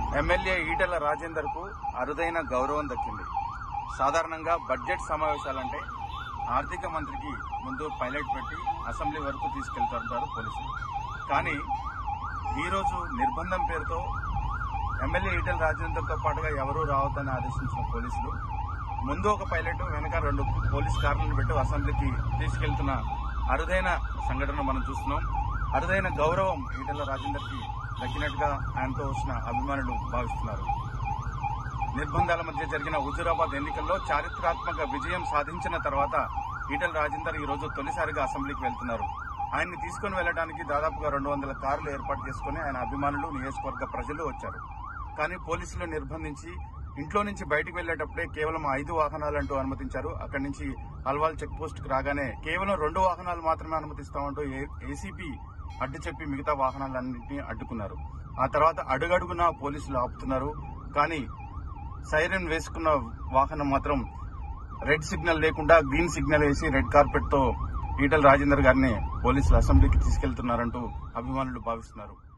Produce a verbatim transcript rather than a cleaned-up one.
MLA Etela Rajender కు అరుదైన గౌరవం దక్కింది. సాధారణంగా బడ్జెట్ సమావేశాలంటే ఆర్థిక మంత్రికి ముందు పైలట్ పెట్టి అసెంబ్లీ వరకు తీసుకెళ్తుంటారు పోలీసులు. కానీ ఈరోజు నిర్బంధం పేరుతో ఎమ్మెల్యే ఈటెల రాజేందర్ తో పాటుగా ఎవరూ రావద్దని ఆదేశించిన పోలీసులు ముందు ఒక పైలట్ వెనక రెండు పోలీస్ కార్లను పెట్టి అసెంబ్లీకి తీసుకెళ్తున్న అరుదైన సంఘటన మనం చూస్తున్నాం. అరుదైన గౌరవం ఈటెల రాజేందర్ కి దక్కినట్టుగా ఆయనతో వచ్చిన అభిమానులు భావిస్తున్నారు. నిర్బంధాల మధ్య జరిగిన హుజూరాబాద్ ఎన్నికల్లో చారిత్రాత్మక విజయం సాధించిన తర్వాత ఈటెల రాజేందర్ ఈ రోజు తొలిసారిగా అసెంబ్లీకి వెళ్తున్నారు. ఆయన్ని తీసుకుని వెళ్లడానికి దాదాపుగా రెండు వందల కార్లు ఏర్పాటు చేసుకుని ఆయన అభిమానులు, నియోజకవర్గ ప్రజలు వచ్చారు. కానీ పోలీసులు నిర్బంధించి ఇంట్లో నుంచి బయటకు వెళ్లేటప్పుడే కేవలం ఐదు వాహనాలంటూ అనుమతించారు. అక్కడి నుంచి అల్వాల్ చెక్ పోస్ట్ కు రాగానే కేవలం రెండు వాహనాలు మాత్రమే అనుమతిస్తామంటూ ఏసీపీ అడ్డు చెప్పి మిగతా వాహనాలన్నింటినీ అడ్డుకున్నారు. ఆ తర్వాత అడుగడుగునా పోలీసులు ఆపుతున్నారు. కానీ సైరన్ వేసుకున్న వాహనం మాత్రం రెడ్ సిగ్నల్ లేకుండా గ్రీన్ సిగ్నల్ వేసి రెడ్ కార్పెట్ తో ఈటెల రాజేందర్ గారిని పోలీసులు అసెంబ్లీకి తీసుకెళ్తున్నారంటూ అభిమానులు భావిస్తున్నారు.